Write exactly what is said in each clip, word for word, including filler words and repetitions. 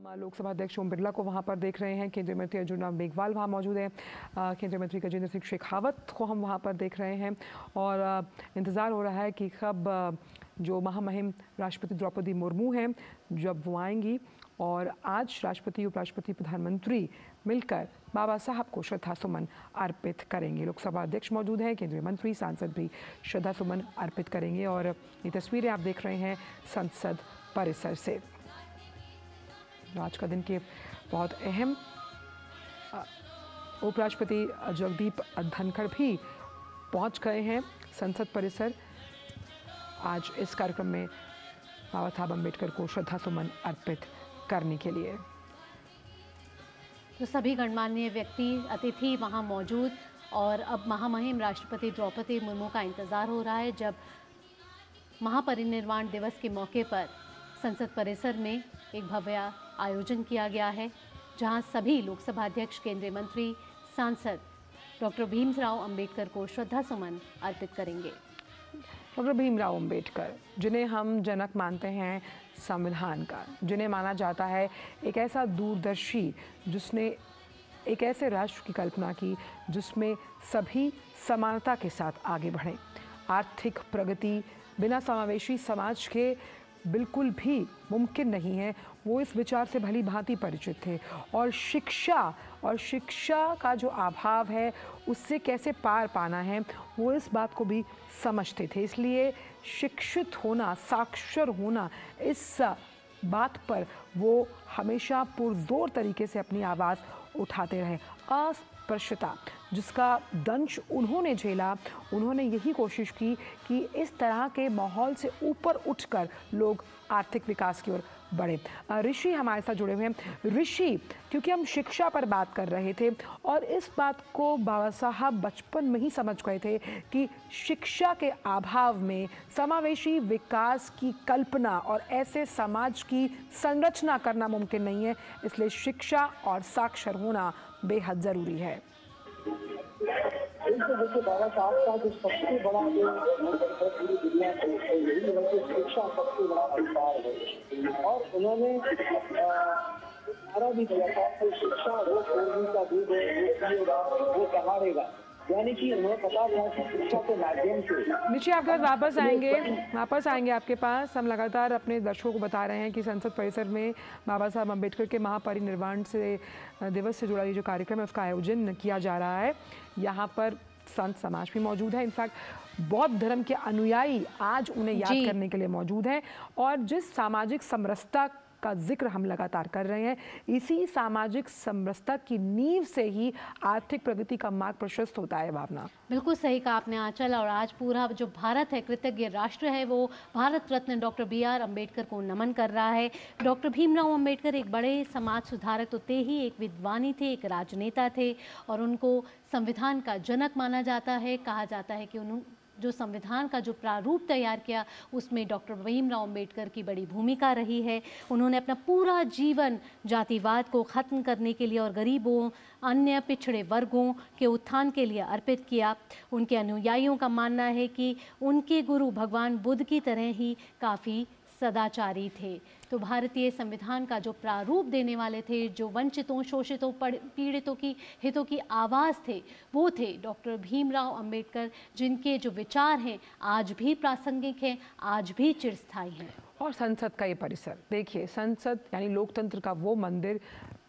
लोकसभा अध्यक्ष ओम बिरला को वहां पर देख रहे हैं। केंद्रीय मंत्री अर्जुन राम मेघवाल वहां मौजूद हैं। केंद्रीय मंत्री गजेंद्र सिंह शेखावत को हम वहां पर देख रहे हैं और इंतज़ार हो रहा है कि कब जो महामहिम राष्ट्रपति द्रौपदी मुर्मू हैं जब वो आएंगी और आज राष्ट्रपति, उपराष्ट्रपति, प्रधानमंत्री मिलकर बाबा साहब को श्रद्धा सुमन अर्पित करेंगे। लोकसभा अध्यक्ष मौजूद हैं, केंद्रीय मंत्री, सांसद भी श्रद्धा सुमन अर्पित करेंगे और ये तस्वीरें आप देख रहे हैं संसद परिसर से। आज का दिन के बहुत अहम उपराष्ट्रपति जगदीप धनखड़ भी पहुंच गए हैं संसद परिसर आज इस कार्यक्रम में बाबा साहब अम्बेडकर को श्रद्धा सुमन अर्पित करने के लिए। तो सभी गणमान्य व्यक्ति, अतिथि वहां मौजूद और अब महामहिम राष्ट्रपति द्रौपदी मुर्मू का इंतज़ार हो रहा है जब महापरिनिर्वाण दिवस के मौके पर संसद परिसर में एक भव्य आयोजन किया गया है जहां सभी लोकसभा अध्यक्ष, केंद्रीय मंत्री, सांसद डॉक्टर भीमराव अंबेडकर को श्रद्धा सुमन अर्पित करेंगे। डॉक्टर भीमराव अंबेडकर, जिन्हें हम जनक मानते हैं संविधान का, जिन्हें माना जाता है एक ऐसा दूरदर्शी जिसने एक ऐसे राष्ट्र की कल्पना की जिसमें सभी समानता के साथ आगे बढ़ें। आर्थिक प्रगति बिना समावेशी समाज के बिल्कुल भी मुमकिन नहीं है। वो इस विचार से भली भांति परिचित थे और शिक्षा और शिक्षा का जो अभाव है उससे कैसे पार पाना है वो इस बात को भी समझते थे। इसलिए शिक्षित होना, साक्षर होना, इस बात पर वो हमेशा पुरजोर तरीके से अपनी आवाज़ उठाते रहे। अस्पृश्यता जिसका दंश उन्होंने झेला, उन्होंने यही कोशिश की कि इस तरह के माहौल से ऊपर उठकर लोग आर्थिक विकास की ओर बढ़े। ऋषि हमारे साथ जुड़े हुए हैं। ऋषि, क्योंकि हम शिक्षा पर बात कर रहे थे और इस बात को बाबा साहब बचपन में ही समझ गए थे कि शिक्षा के अभाव में समावेशी विकास की कल्पना और ऐसे समाज की संरचना करना मुमकिन नहीं है। इसलिए शिक्षा और साक्षर होना बेहद ज़रूरी है। देखिए, बाबा साहब का जो सबसे बड़ा जो पूरी दुनिया को यही है कि शिक्षा सबसे बड़ा अधिकार है और उन्होंने नारा भी दिया था कि शिक्षा वो सोने का दूध है, वो पिएगा वो सहारेगा। यानी कि उन्हें पता था कि शिक्षा के माध्यम से। नीचे आपके वापस आएंगे वापस आएंगे आपके पास। हम लगातार अपने दर्शकों को बता रहे हैं कि संसद परिसर में बाबा साहब अम्बेडकर के महापरिनिर्वाण से दिवस से जुड़ा ये जो कार्यक्रम है उसका आयोजन किया जा रहा है। यहाँ पर संत समाज भी मौजूद है। इनफैक्ट बौद्ध धर्म के अनुयायी आज उन्हें याद करने के लिए मौजूद हैं और जिस सामाजिक समरसता का जिक्र हम लगातार कर रहे हैं, इसी सामाजिक समरसता की नींव से ही आर्थिक प्रगति का मार्ग प्रशस्त होता है। भावना, बिल्कुल सही कहा आपने आंचल। और आज पूरा जो भारत है, कृतज्ञ राष्ट्र है, वो Bharat Ratna doctor B R Ambedkar को नमन कर रहा है। डॉक्टर भीमराव अम्बेडकर एक बड़े समाज सुधारक तो थे ही, एक विद्वानी थे, एक राजनेता थे और उनको संविधान का जनक माना जाता है। कहा जाता है कि उन्होंने जो संविधान का जो प्रारूप तैयार किया उसमें डॉक्टर भीमराव अम्बेडकर की बड़ी भूमिका रही है। उन्होंने अपना पूरा जीवन जातिवाद को ख़त्म करने के लिए और गरीबों, अन्य पिछड़े वर्गों के उत्थान के लिए अर्पित किया। उनके अनुयायियों का मानना है कि उनके गुरु भगवान बुद्ध की तरह ही काफ़ी सदाचारी थे। तो भारतीय संविधान का जो प्रारूप देने वाले थे, जो वंचितों, शोषितों, पीड़ितों की हितों की आवाज़ थे, वो थे डॉक्टर भीमराव अंबेडकर, जिनके जो विचार हैं आज भी प्रासंगिक हैं, आज भी चिरस्थायी हैं। और संसद का ये परिसर देखिए, संसद यानी लोकतंत्र का वो मंदिर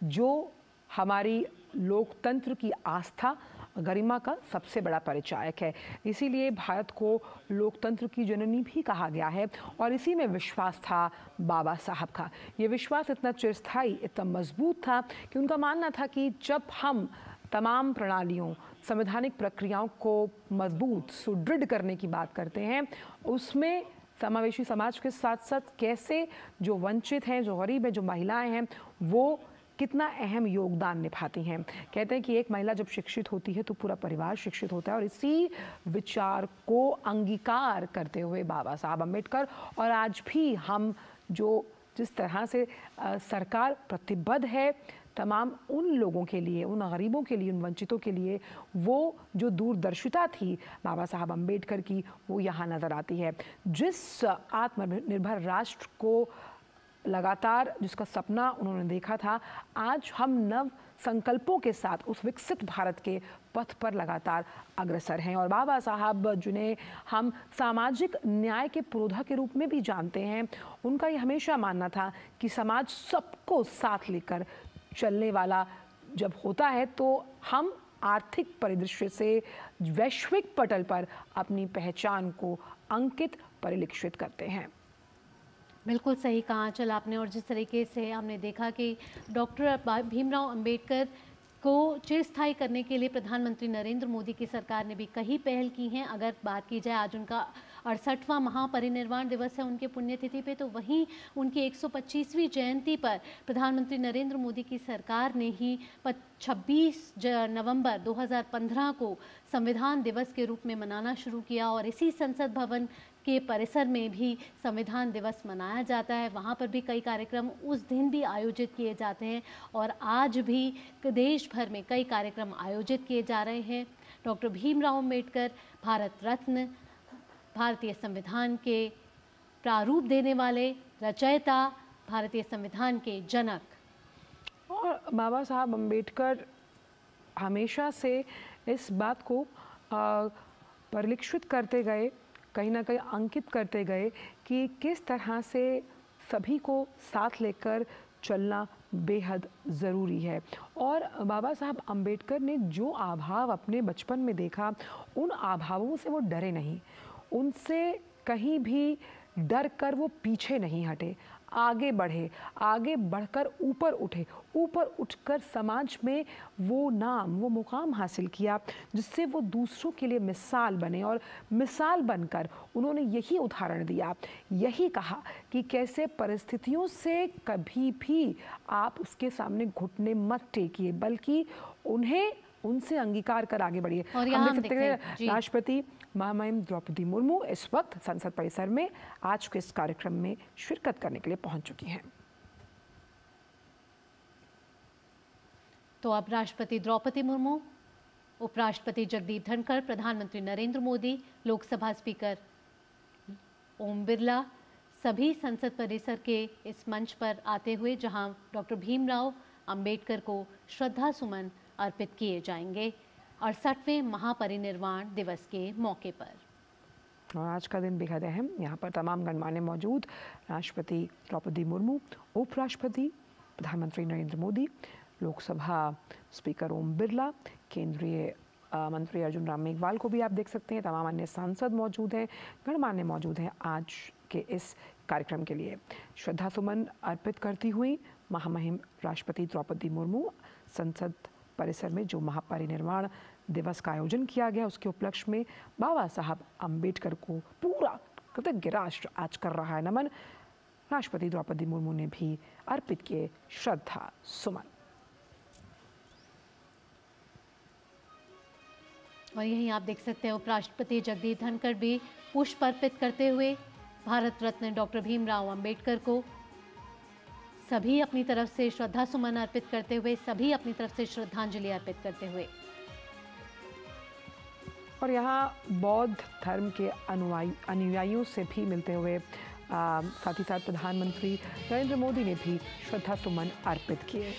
जो हमारी लोकतंत्र की आस्था, गरिमा का सबसे बड़ा परिचायक है। इसीलिए भारत को लोकतंत्र की जननी भी कहा गया है और इसी में विश्वास था बाबा साहब का। ये विश्वास इतना चिरस्थायी, इतना मजबूत था कि उनका मानना था कि जब हम तमाम प्रणालियों, संवैधानिक प्रक्रियाओं को मजबूत, सुदृढ़ करने की बात करते हैं, उसमें समावेशी समाज के साथ साथ कैसे जो वंचित हैं, जो गरीब हैं, जो महिलाएं हैं, वो कितना अहम योगदान निभाती हैं। कहते हैं कि एक महिला जब शिक्षित होती है तो पूरा परिवार शिक्षित होता है और इसी विचार को अंगीकार करते हुए बाबा साहब अम्बेडकर और आज भी हम जो जिस तरह से आ, सरकार प्रतिबद्ध है तमाम उन लोगों के लिए, उन गरीबों के लिए, उन वंचितों के लिए, वो जो दूरदर्शिता थी बाबा साहब अम्बेडकर की वो यहाँ नज़र आती है। जिस आत्मनिर्भर राष्ट्र को लगातार जिसका सपना उन्होंने देखा था, आज हम नव संकल्पों के साथ उस विकसित भारत के पथ पर लगातार अग्रसर हैं। और बाबा साहब जिन्हें हम सामाजिक न्याय के पुरोधा के रूप में भी जानते हैं, उनका ये हमेशा मानना था कि समाज सबको साथ लेकर चलने वाला जब होता है तो हम आर्थिक परिदृश्य से वैश्विक पटल पर अपनी पहचान को अंकित परिलक्षित करते हैं। बिल्कुल सही कहा आंचल आपने। और जिस तरीके से हमने देखा कि डॉक्टर भीमराव अंबेडकर को चिरस्थायी करने के लिए प्रधानमंत्री नरेंद्र मोदी की सरकार ने भी कई पहल की हैं। अगर बात की जाए, आज उनका अड़सठवां महापरिनिर्वाण दिवस है उनके पुण्यतिथि पे, तो वहीं उनकी एक सौ पच्चीसवीं जयंती पर प्रधानमंत्री नरेंद्र मोदी की सरकार ने ही छब्बीस नवंबर दो हज़ार पंद्रह को संविधान दिवस के रूप में मनाना शुरू किया। और इसी संसद भवन के परिसर में भी संविधान दिवस मनाया जाता है। वहाँ पर भी कई कार्यक्रम उस दिन भी आयोजित किए जाते हैं और आज भी देश भर में कई कार्यक्रम आयोजित किए जा रहे हैं। डॉक्टर भीमराव अंबेडकर भारत रत्न, भारतीय संविधान के प्रारूप देने वाले रचयिता, भारतीय संविधान के जनक। और बाबा साहब अंबेडकर हमेशा से इस बात को परिलक्षित करते गए, कहीं ना कहीं अंकित करते गए कि किस तरह से सभी को साथ लेकर चलना बेहद ज़रूरी है। और बाबा साहब अंबेडकर ने जो आभाव अपने बचपन में देखा, उन आभावों से वो डरे नहीं, उनसे कहीं भी डर कर वो पीछे नहीं हटे, आगे बढ़े, आगे बढ़कर ऊपर उठे, ऊपर उठकर समाज में वो नाम, वो मुकाम हासिल किया जिससे वो दूसरों के लिए मिसाल बने। और मिसाल बनकर उन्होंने यही उदाहरण दिया, यही कहा कि कैसे परिस्थितियों से कभी भी आप उसके सामने घुटने मत टेकिए, बल्कि उन्हें उनसे अंगीकार कर आगे बढ़िए। और हम देख सकते हैं राष्ट्रपति महामहिम द्रौपदी मुर्मू इस वक्त संसद परिसर में आज के इस कार्यक्रम में शिरकत करने के लिए पहुंच चुकी हैं। तो अब राष्ट्रपति द्रौपदी मुर्मू, उपराष्ट्रपति जगदीप धनखड़, प्रधानमंत्री नरेंद्र मोदी, लोकसभा स्पीकर ओम बिरला सभी संसद परिसर के इस मंच पर आते हुए जहां डॉक्टर भीमराव अंबेडकर को श्रद्धा सुमन अर्पित किए जाएंगे अड़सठवें महापरिनिर्वाण दिवस के मौके पर। और आज का दिन बेहद अहम, यहाँ पर तमाम गणमान्य मौजूद, राष्ट्रपति द्रौपदी मुर्मू, उपराष्ट्रपति प्रधानमंत्री नरेंद्र मोदी, लोकसभा स्पीकर ओम बिरला, केंद्रीय मंत्री अर्जुन राम मेघवाल को भी आप देख सकते हैं, तमाम अन्य सांसद मौजूद हैं, गणमान्य मौजूद हैं आज के इस कार्यक्रम के लिए। श्रद्धा सुमन अर्पित करती हुई महामहिम राष्ट्रपति द्रौपदी मुर्मू संसद परिसर में जो महापरिनिर्वाण दिवस का आयोजन किया गया उसके उपलक्ष्य में बाबा साहब अंबेडकर को पूरा कृतज्ञ राष्ट्र आज कर रहा है नमन। राष्ट्रपति द्रौपदी मुर्मू ने भी अर्पित किए श्रद्धा सुमन। और यहीं आप देख सकते हैं उपराष्ट्रपति जगदीप धनखड़ भी पुष्प अर्पित करते हुए भारत रत्न डॉक्टर भीमराव अंबेडकर को सभी अपनी तरफ से श्रद्धा सुमन अर्पित करते हुए, सभी अपनी तरफ से श्रद्धांजलि अर्पित करते हुए। और यहाँ बौद्ध धर्म के अनुयायी अनुयायियों से भी मिलते हुए आ, साथ ही साथ प्रधानमंत्री नरेंद्र मोदी ने भी श्रद्धा सुमन अर्पित किए।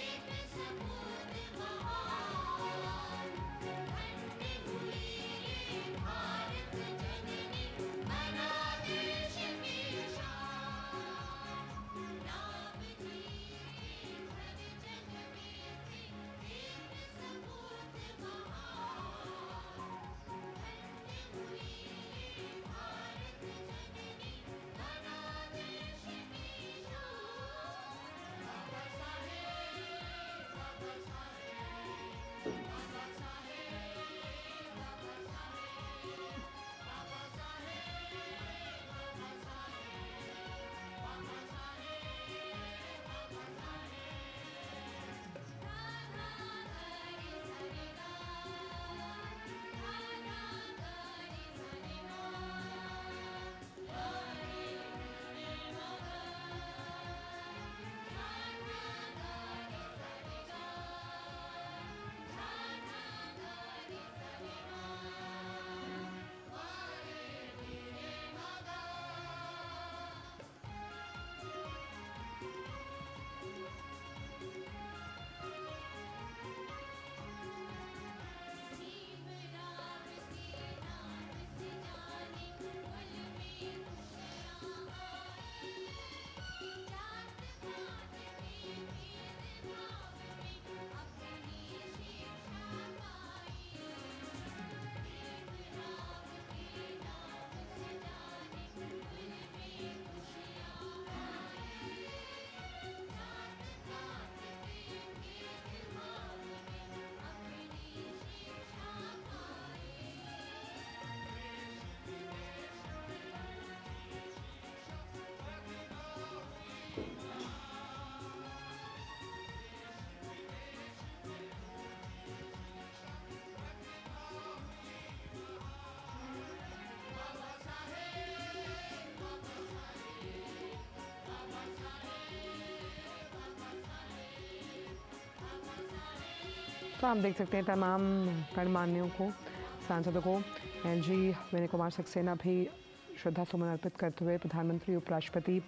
तो हम देख सकते हैं तमाम गणमान्यों को, सांसदों को, एन जी विनय कुमार सक्सेना भी श्रद्धा सुमन अर्पित करते हुए प्रधानमंत्री, उपराष्ट्रपति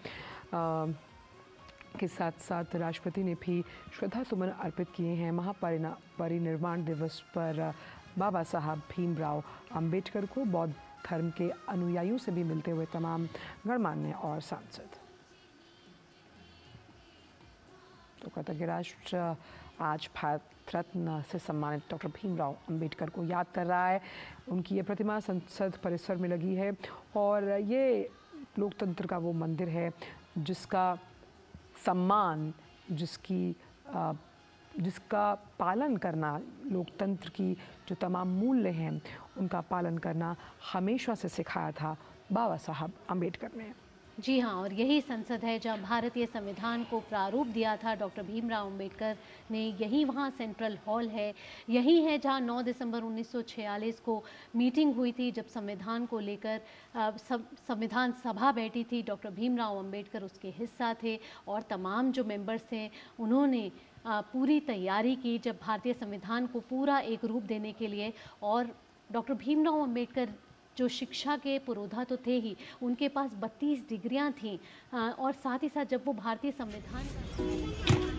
के साथ साथ राष्ट्रपति ने भी श्रद्धा सुमन अर्पित किए हैं। महापरिना परिनिर्वाण दिवस पर बाबा साहब भीमराव अंबेडकर को बौद्ध धर्म के अनुयायियों से भी मिलते हुए तमाम गणमान्य और सांसद। तो कृतज्ञ राष्ट्र आज भारत रत्न से सम्मानित डॉक्टर भीमराव अंबेडकर को याद कर रहा है। उनकी ये प्रतिमा संसद परिसर में लगी है और ये लोकतंत्र का वो मंदिर है जिसका सम्मान, जिसकी जिसका पालन करना, लोकतंत्र की जो तमाम मूल्य हैं उनका पालन करना हमेशा से सिखाया था बाबा साहब अंबेडकर ने। जी हाँ, और यही संसद है जहाँ भारतीय संविधान को प्रारूप दिया था डॉक्टर भीमराव अंबेडकर ने। यही वहाँ सेंट्रल हॉल है, यही है जहाँ नौ दिसंबर उन्नीस सौ छियालीस को मीटिंग हुई थी जब संविधान को लेकर संविधान सभा बैठी थी। डॉक्टर भीमराव अंबेडकर उसके हिस्सा थे और तमाम जो मेंबर्स थे उन्होंने पूरी तैयारी की जब भारतीय संविधान को पूरा एक रूप देने के लिए। और डॉक्टर भीमराव अंबेडकर जो शिक्षा के पुरोधा तो थे ही, उनके पास बत्तीस डिग्रियां थीं और साथ ही साथ जब वो भारतीय संविधान